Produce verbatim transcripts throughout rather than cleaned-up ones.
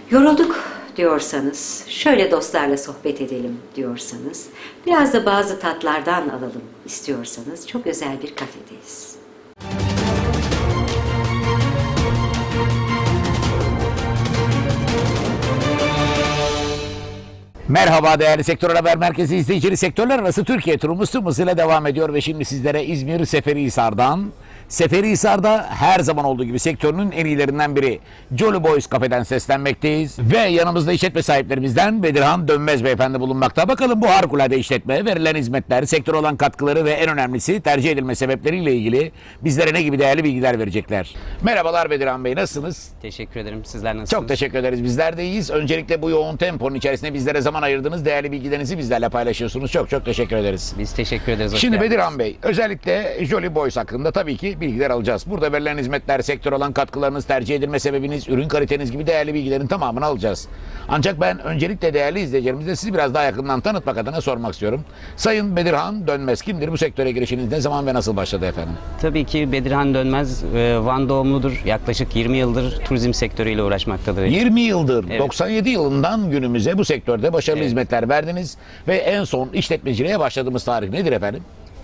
Yorulduk diyorsanız, şöyle dostlarla sohbet edelim diyorsanız, biraz da bazı tatlardan alalım istiyorsanız çok özel bir kafedeyiz. Merhaba değerli Sektör Haber Merkezi izleyicileri, sektörler arası Türkiye turumuz tüm hızıyla devam ediyor ve şimdi sizlere İzmir Seferihisar'dan, Seferihisar'da her zaman olduğu gibi sektörünün en iyilerinden biri Jolly Boys Cafe'den seslenmekteyiz ve yanımızda işletme sahiplerimizden Bedirhan Dönmez beyefendi bulunmakta. Bakalım bu harikulade işletme, verilen hizmetler, sektör olan katkıları ve en önemlisi tercih edilme sebepleriyle ilgili bizlere ne gibi değerli bilgiler verecekler. Merhabalar Bedirhan Bey, nasılsınız? Teşekkür ederim. Sizler nasılsınız? Çok teşekkür ederiz. Bizler de iyiyiz. Öncelikle bu yoğun temponun içerisinde bizlere zaman ayırdınız. Değerli bilgilerinizi bizlerle paylaşıyorsunuz. Çok çok teşekkür ederiz. Biz teşekkür ederiz. Şimdi geldiniz. Bedirhan Bey, özellikle Jolly Boys hakkında tabii ki bilgiler alacağız. Burada verilen hizmetler, sektör olan katkılarınız, tercih edilme sebebiniz, ürün kaliteniz gibi değerli bilgilerin tamamını alacağız. Ancak ben öncelikle değerli izleyicilerimize sizi biraz daha yakından tanıtmak adına sormak istiyorum. Sayın Bedirhan Dönmez kimdir? Bu sektöre girişiniz ne zaman ve nasıl başladı efendim? Tabii ki Bedirhan Dönmez Van doğumludur. Yaklaşık yirmi yıldır turizm sektörüyle uğraşmaktadır. yirmi yıldır, evet. doksan yedi yılından günümüze bu sektörde başarılı evet. hizmetler verdiniz ve en son işletmeciliğe başladığımız tarih nedir efendim?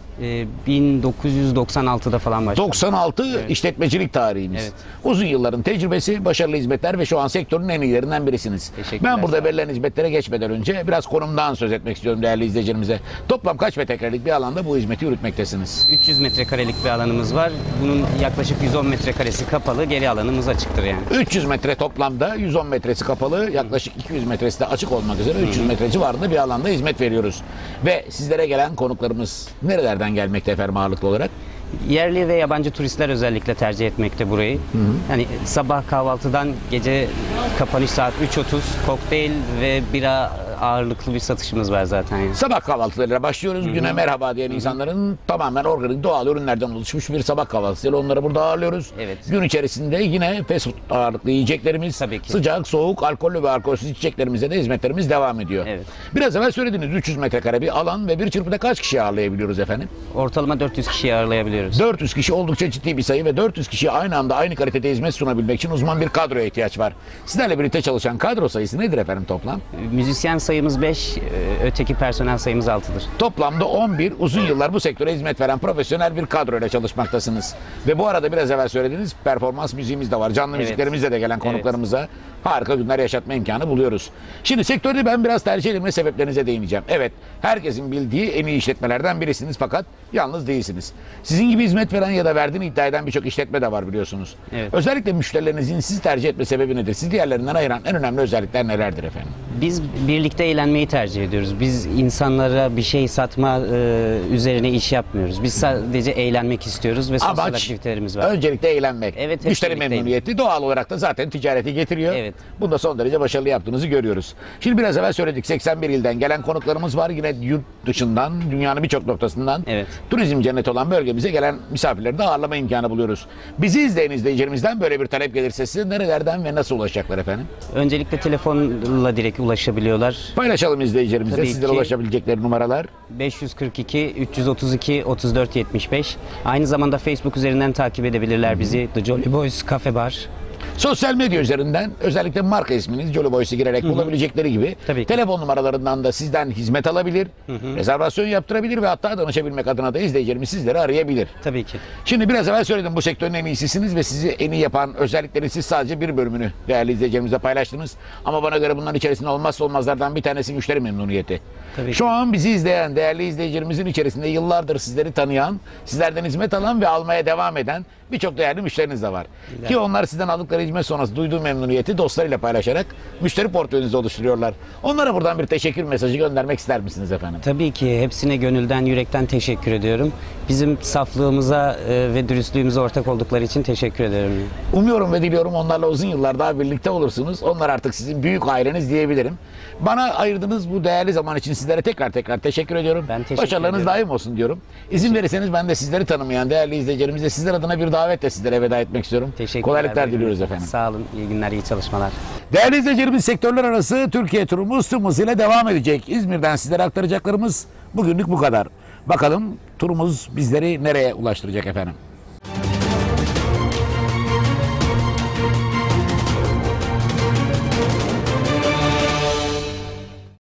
bin dokuz yüz doksan altıda falan başladım. doksan altı evet. işletmecilik tarihimiz. Evet. Uzun yılların tecrübesi, başarılı hizmetler ve şu an sektörün en iyilerinden birisiniz. Ben burada verilen hizmetlere geçmeden önce biraz konumdan söz etmek istiyorum değerli izleyicilerimize. Toplam kaç metrekarelik bir alanda bu hizmeti yürütmektesiniz? üç yüz metrekarelik bir alanımız var. Bunun yaklaşık yüz on metrekaresi kapalı, geri alanımız açıktır yani. üç yüz metre toplamda, yüz on metresi kapalı, yaklaşık iki yüz metresi de açık olmak üzere üç yüz metre civarında bir alanda hizmet veriyoruz. Ve sizlere gelen konuklarımız nerelerden gelmekte efendim ağırlıklı olarak? Yerli ve yabancı turistler özellikle tercih etmekte burayı. Hı hı. Yani sabah kahvaltıdan gece kapanış saat üç otuz kokteyl ve bira ağırlıklı bir satışımız var zaten. Yani. Sabah kahvaltılarıyla başlıyoruz. Hı-hı. Güne merhaba diyen Hı-hı. insanların tamamen organik doğal ürünlerden oluşmuş bir sabah kahvaltısıyla onları burada ağırlıyoruz. Evet. Gün içerisinde yine fast food ağırlıklı yiyeceklerimiz, sıcak, soğuk, alkollü ve alkolsüz içeceklerimize de hizmetlerimiz devam ediyor. Evet. Biraz evvel söylediğiniz üç yüz metrekare bir alan ve bir çırpıda kaç kişi ağırlayabiliyoruz efendim? Ortalama dört yüz kişiyi ağırlayabiliyoruz. dört yüz kişi oldukça ciddi bir sayı ve dört yüz kişiye aynı anda aynı kalitede hizmet sunabilmek için uzman bir kadroya ihtiyaç var. Sizlerle birlikte çalışan kadro sayısı nedir efendim toplam? Müzisyen sayımız beş, öteki personel sayımız altıdır. Toplamda on bir, uzun yıllar bu sektöre hizmet veren profesyonel bir kadroyla çalışmaktasınız. Ve bu arada biraz evvel söylediğiniz performans müziğimiz de var. Canlı evet. müziklerimizle de gelen konuklarımıza evet. harika günler yaşatma imkanı buluyoruz. Şimdi sektörde ben biraz tercih edilme sebeplerinize değineceğim. Evet, herkesin bildiği en iyi işletmelerden birisiniz fakat yalnız değilsiniz. Sizin gibi hizmet veren ya da verdiğini iddia eden birçok işletme de var biliyorsunuz. Evet. Özellikle müşterilerinizin sizi tercih etme sebebi nedir? Sizi diğerlerinden ayıran en önemli özellikler nelerdir efendim? Biz birlikte eğlenmeyi tercih ediyoruz. Biz insanlara bir şey satma e, üzerine iş yapmıyoruz. Biz sadece eğlenmek istiyoruz ve sosyal Amaç, aktivitelerimiz var. Öncelikle eğlenmek. Evet, müşteri memnuniyeti doğal olarak da zaten ticareti getiriyor. Evet. Bunu da son derece başarılı yaptığınızı görüyoruz. Şimdi biraz evvel söyledik, seksen bir ilden gelen konuklarımız var. Yine yurt dışından, dünyanın birçok noktasından evet. turizm cenneti olan bölgemize gelen misafirleri de ağırlama imkanı buluyoruz. Bizi izleyen izleyicilerimizden böyle bir talep gelirse size nerelerden ve nasıl ulaşacaklar efendim? Öncelikle telefonla direkt ulaşabiliyorlar. Paylaşalım izleyicilerimize sizlere ulaşabilecekleri numaralar. beş yüz kırk iki üç yüz otuz iki otuz dört yetmiş beş. Aynı zamanda Facebook üzerinden takip edebilirler Hı-hı. bizi. The Jolly Boys Cafe Bar. Sosyal medya üzerinden özellikle marka isminiz Jolly Boys'u girerek Hı-hı. bulabilecekleri gibi telefon numaralarından da sizden hizmet alabilir, Hı-hı. rezervasyon yaptırabilir ve hatta danışabilmek adına da izleyicilerimiz sizleri arayabilir. Tabii ki. Şimdi biraz evvel söyledim, bu sektörün en iyisisiniz ve sizi en iyi yapan özellikleri siz sadece bir bölümünü değerli izleyicilerimizle paylaştınız. Ama bana göre bunların içerisinde olmazsa olmazlardan bir tanesi müşteri memnuniyeti. Tabii Şu ki. an bizi izleyen değerli izleyicilerimizin içerisinde yıllardır sizleri tanıyan, sizlerden hizmet alan ve almaya devam eden birçok değerli müşteriniz de var. İler. Ki onlar sizden aldıkları hizmet sonrası duyduğu memnuniyeti dostlarıyla paylaşarak müşteri portföyünüzü oluşturuyorlar. Onlara buradan bir teşekkür mesajı göndermek ister misiniz efendim? Tabii ki. Hepsine gönülden, yürekten teşekkür ediyorum. Bizim saflığımıza e, ve dürüstlüğümüze ortak oldukları için teşekkür ederim. Umuyorum ve diliyorum onlarla uzun yıllar daha birlikte olursunuz. Onlar artık sizin büyük aileniz diyebilirim. Bana ayırdığınız bu değerli zaman için sizlere tekrar tekrar teşekkür ediyorum. Ben teşekkür Başarılarınız ediyorum. daim olsun diyorum. İzin verirseniz ben de sizleri tanımayan değerli izleyicilerimize sizler adına bir davetle sizlere veda etmek istiyorum. Kolaylıklar diliyoruz efendim. Sağ olun. İyi günler, iyi çalışmalar. Değerli izleyicilerimiz, sektörler arası Türkiye turumuz tüm hızıyla devam edecek. İzmir'den sizlere aktaracaklarımız bugünlük bu kadar. Bakalım turumuz bizleri nereye ulaştıracak efendim?